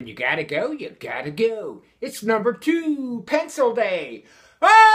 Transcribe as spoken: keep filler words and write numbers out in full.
You gotta go, you gotta go. It's number two, pencil day. Ah!